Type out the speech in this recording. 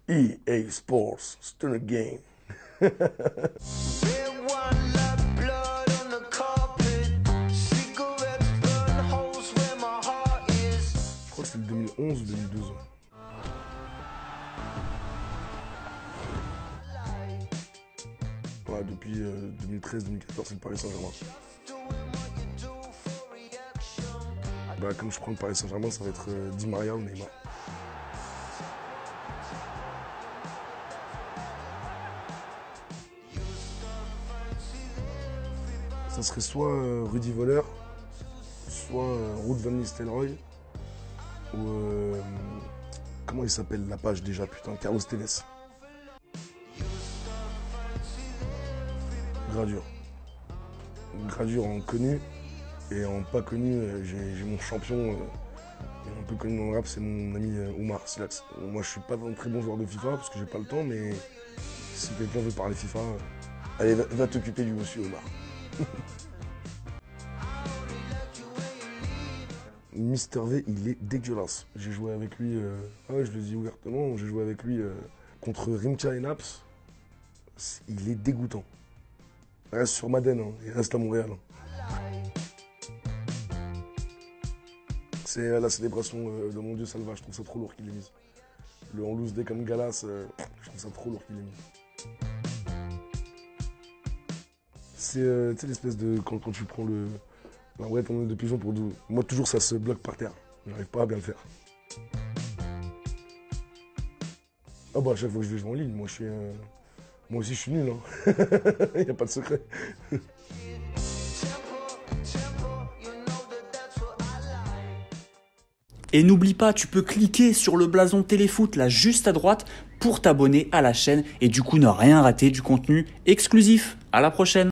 EA Sports, still a game. Je crois que c'est le 2011 ou 2012. Ouais, depuis 2013-2014, c'est le Paris Saint-Germain. Bah, comme je prends le Paris Saint-Germain, ça va être Di Maria ou Neymar. Ça serait soit Rudi Völler, soit Ruud van Nistelrooy, ou comment il s'appelle la page déjà, putain, Carlos Tevez. Gradure. Gradure en connu et en pas connu, j'ai mon champion un peu connu dans le rap, c'est mon ami Oumar Silax. Moi je suis pas un très bon joueur de FIFA parce que j'ai pas le temps, mais si quelqu'un veut parler FIFA, allez va t'occuper du monsieur Oumar. Mister V, il est dégueulasse. J'ai joué avec lui, je le dis ouvertement, j'ai joué avec lui contre Rimka et Naps. Il est dégoûtant. Il reste sur Madden, hein. Il reste à Montréal. C'est la célébration de mon dieu Salva, je trouve ça trop lourd qu'il ait mis. Le en loose day comme Galas, je trouve ça trop lourd qu'il ait mis. C'est l'espèce de quand tu prends la ouais, ton de pigeon pour deux. Moi toujours ça se bloque par terre. J'arrive pas à bien le faire. Ah bah à chaque fois que je vais jouer en ligne, moi aussi je suis nul, hein. Y a pas de secret. Et n'oublie pas, tu peux cliquer sur le blason Téléfoot là juste à droite pour t'abonner à la chaîne et du coup ne rien rater du contenu exclusif. À la prochaine.